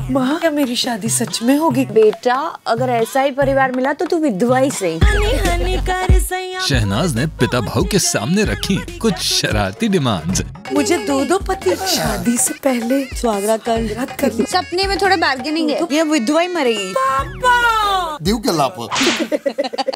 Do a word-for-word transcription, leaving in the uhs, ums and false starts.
माँ, क्या मेरी शादी सच में होगी? बेटा, अगर ऐसा ही परिवार मिला तो तू विधवा ही सही। शहनाज ने पिता भाव के सामने रखी कुछ शरारती डिमांड्स। मुझे दो दो पति, शादी से पहले स्वागरा कर कर सपने में थोड़ा बार्गेनिंग है। ये विधवा ही मरेगी। पापा दियो क्या लाप